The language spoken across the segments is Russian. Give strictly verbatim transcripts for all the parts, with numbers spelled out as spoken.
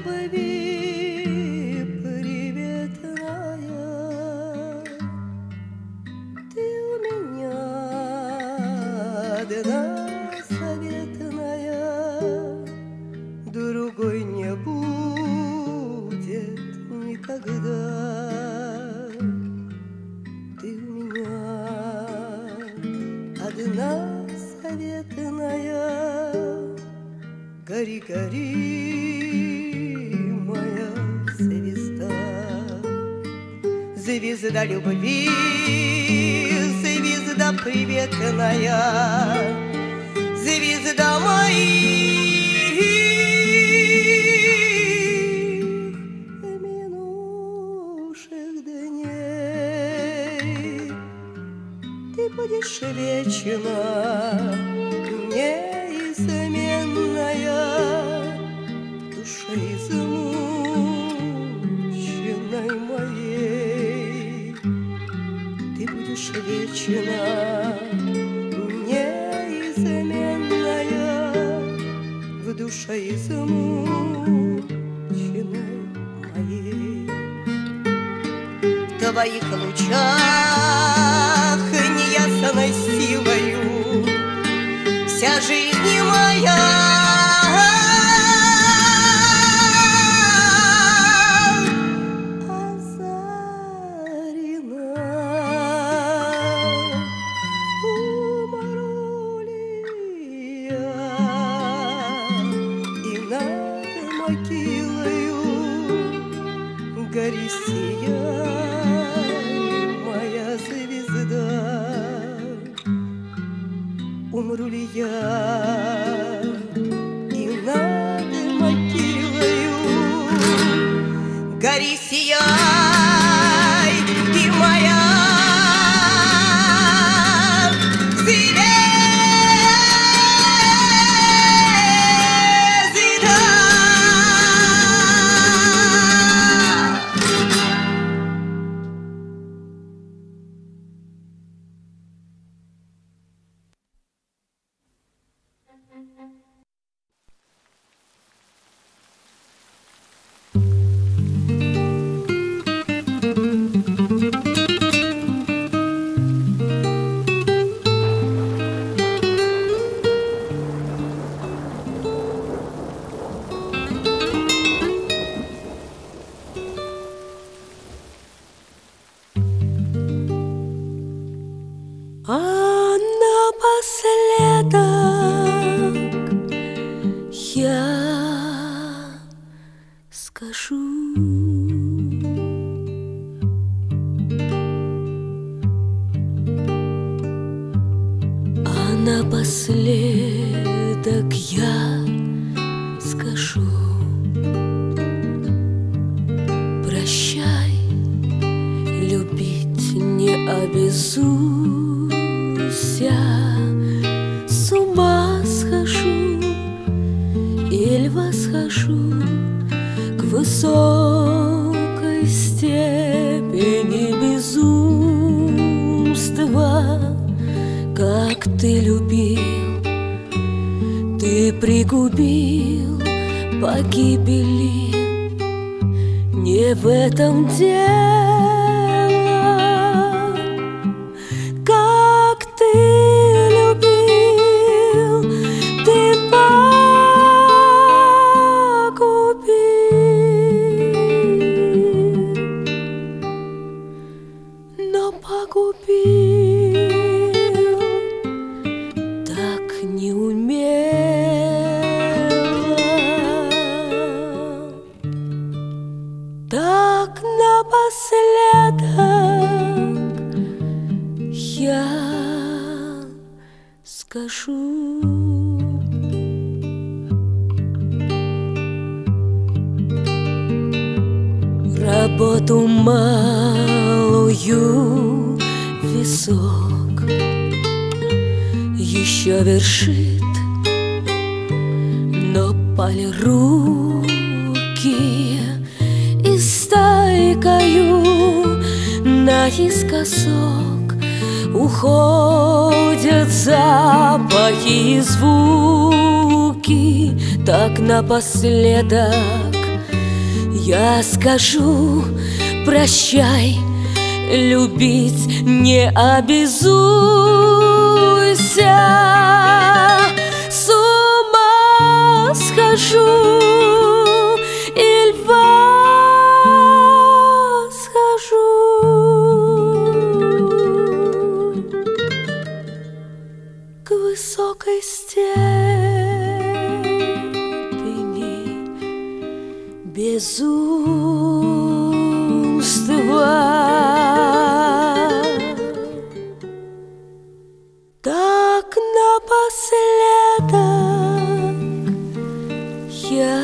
любви приветная, ты у меня одна заветная, другой не будет никогда. Ты у меня одна заветная, гори, гори, моя звезда, звезда любви, звезда приветная, звезда моих минувших дней. Ты будешь вечно неизменная, душой измученной моей. Ты будешь вечно неизменная, в душе измученной моей. В твоих лучах неясной силою вся жизнь моя озарена. Умру ли я, и над могилою гори, сияй, моя звезда. Умру ли я, и над могилою гори, сияй, ты моя звезда. А напоследок я скажу: а напоследок я скажу: прощай, любить не обязуйся. С ума схожу или восхожу к высокой степени безумства. Как ты любил, ты пригубил погибели. Не в этом дело. Как ты любил, ты погубил, но погубил так неумело, так напоследок я скажу: работу малую висок еще вершит, но пали руки, и стайкою наискосок уходят запахи и звуки. Так напоследок Я скажу прощай, любить не обязуйся. С ума схожу и льва схожу. К высокой степени безумства. Так напоследок я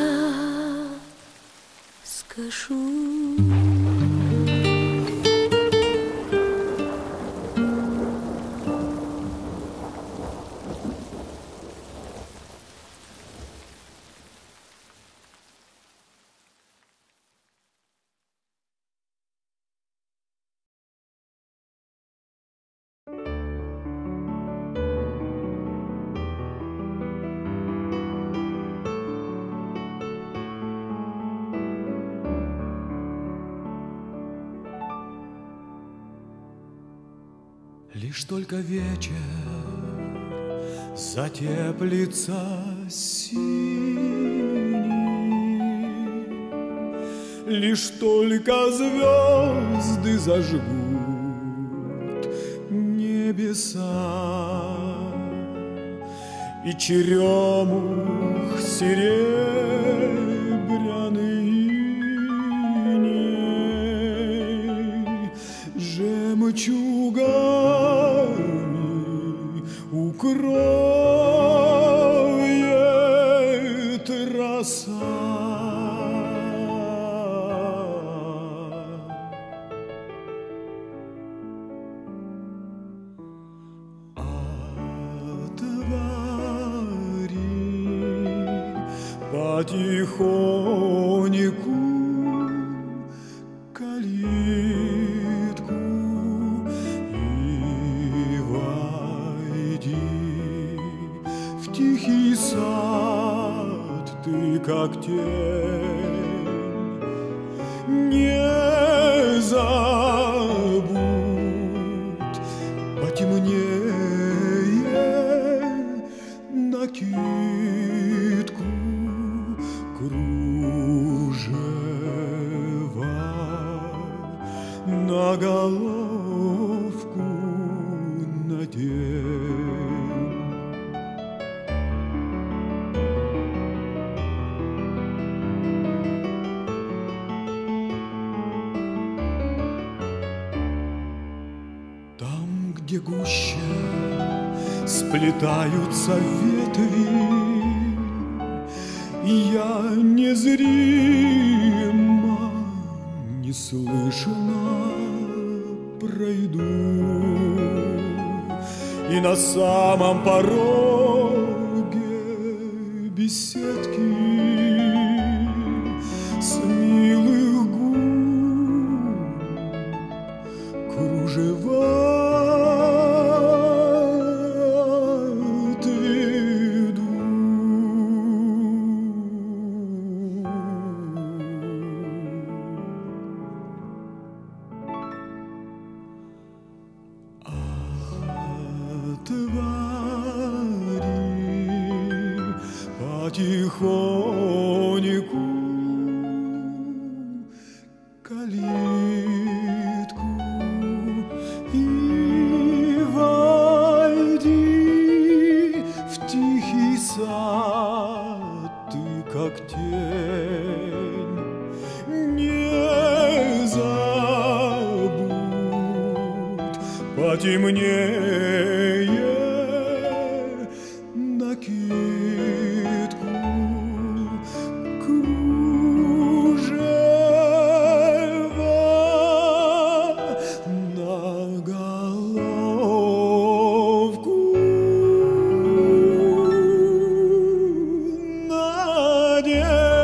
скажу. Лишь только вечер затеплится синий, лишь только звезды зажгут небеса, и черемух серебряный иней жемчугами укроет роса. Потихоньку калитку и войди в тихий сад, ты как тень. Не забудь потемнее накидку, кружева на головку надень. Там, где гуще сплетаются ветви, я незримо, неслышно пройду, и на самом пороге беседки с милых губ кружева потихоньку калитку и войди в тихий сад, ты как тень. Не забудь потемнее накидку, кружева на головку надень.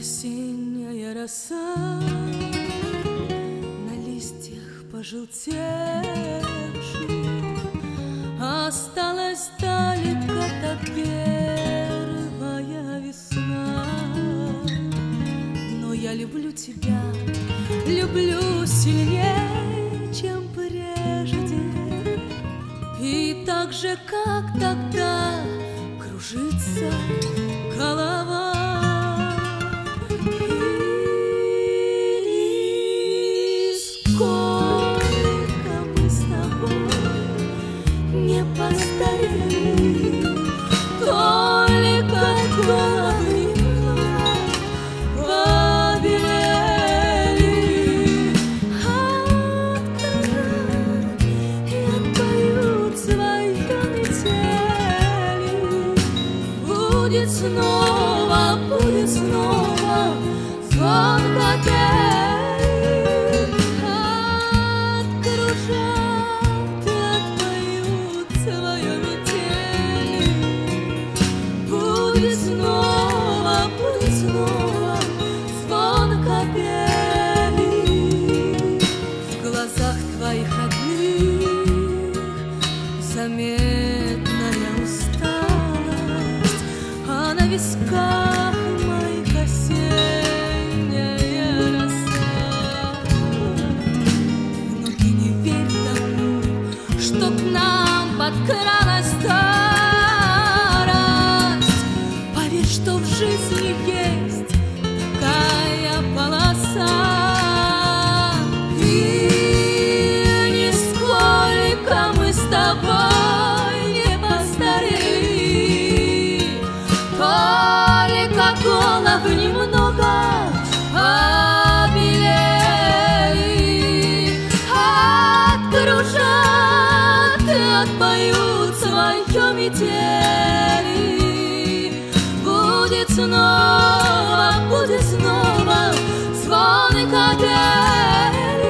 Осенняя роса на листьях пожелтевших, осталась далеко та первая весна. Но я люблю тебя, люблю сильнее, чем прежде. И так же, как тогда, кружится голова. И сколько мы с тобой не постарели, только головы побелели от кружат и отпоют свое метели. Будет снова, будет снова звон капель, откружат и отпоют свое метели. Будет снова, будет снова звон капели. В глазах твоих родных заметная усталость, а на висках моих осенняя роса. Но ты не верь тому, что к нам подкралась старость. Поверь, что в жизни есть такая полоса. И нисколько мы с тобой не постарели, только головы немного побелели. Откружат и отпоют свое метели. Будет снова, будет снова звон капели.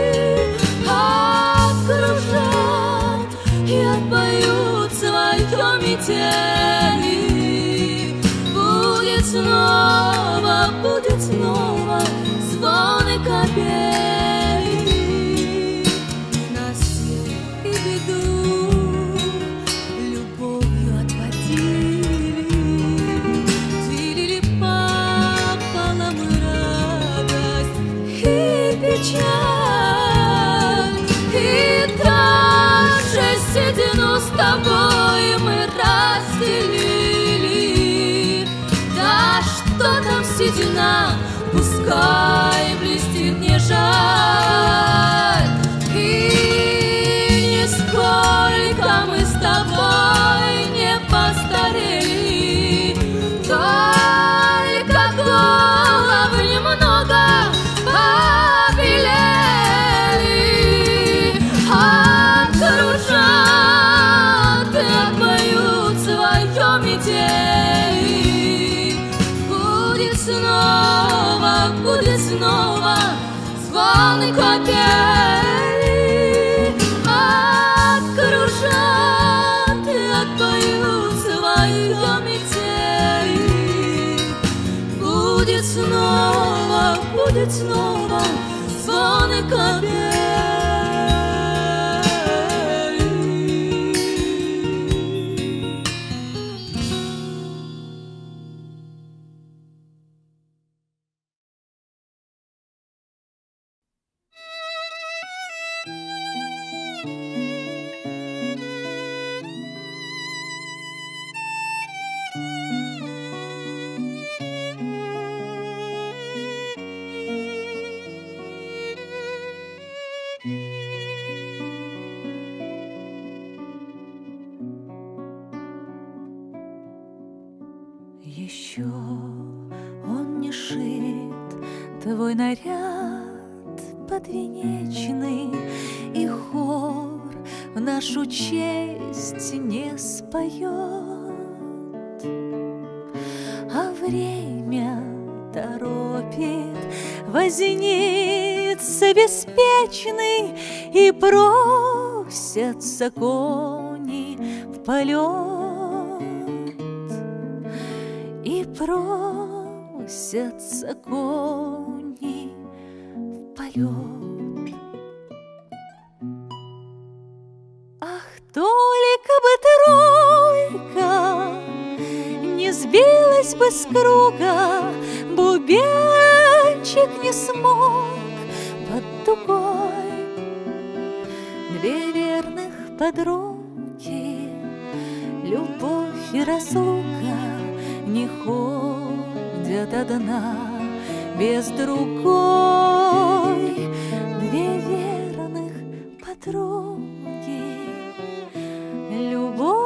Откружат и отпоют свое метели. Будет снова, будет снова звон капели. Ненастье и беду любовью отводили, делили пополам радость и печаль. И даже седину с тобой мы разделили. Да что там седина, пускай блестит, не жаль. И нисколько мы с тобой не постарели, только головы немного побелели. Откружат и отпоют свое метели. Будет снова, будет снова звон капели. Откружат и отпоют свое метели. Будет снова, будет снова звон капели. Еще он не шит, твой наряд подвенечный, и хор в нашу честь не споет. А время торопит возница беспечный, и бросятся кони в полет. И бросятся бросятся кони в полет. Ах, только бы тройка не сбилась бы с круга, бубенчик не смог под дугой. Две верных подруги, любовь и разлука, не ходят одна без другой. Две верных подруги, любовь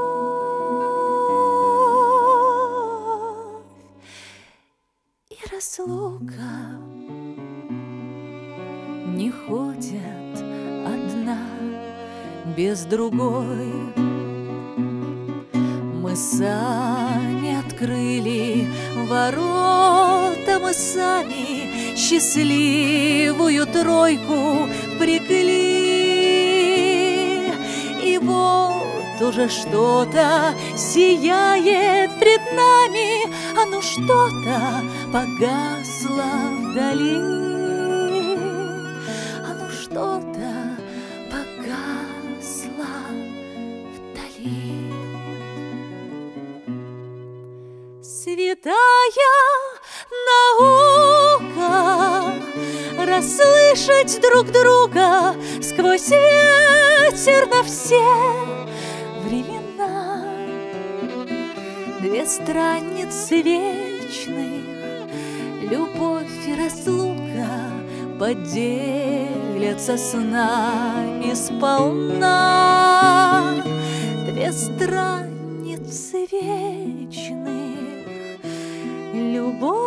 и разлука, не ходят одна без другой. Мы сами открыли ворота, мы сами счастливую тройку прикли. И вот уже что-то сияет пред нами, а ну что-то погасло вдали, а ну что-то погасло вдали. Святая наука расслышать друг друга сквозь ветер на все времена. Две страницы вечных, любовь и разлука, поделятся с нами сполна. Две страницы вечных, любовь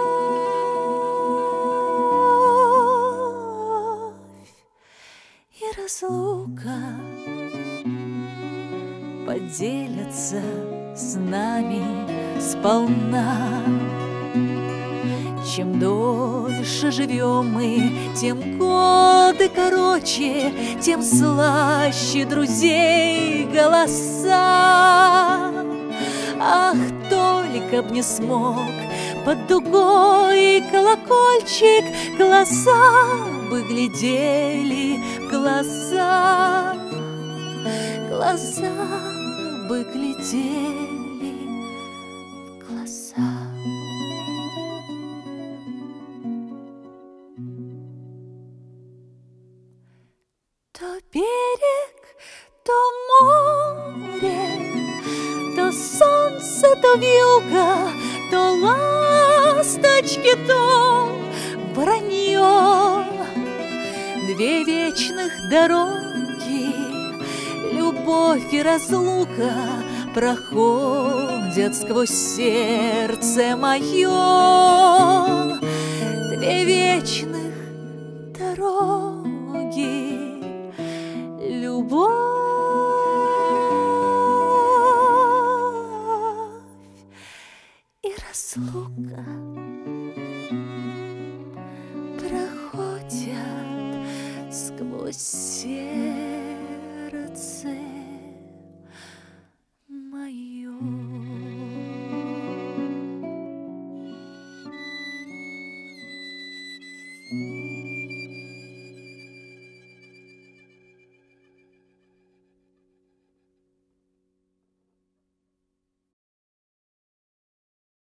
и разлука, поделятся с нами сполна. Чем дольше живем мы, тем годы короче, тем слаще друзей голоса. Ах, только б не смог под дугой колокольчик, глаза бы глядели в глаза, глаза бы глядели в глаза. То берег, то море, то солнце, то вьюга, то ласточки, то воронье. Две вечных дороги, любовь и разлука, проходят сквозь сердце мое. Две вечных дороги, любовь и разлука проходят сквозь сердце мое.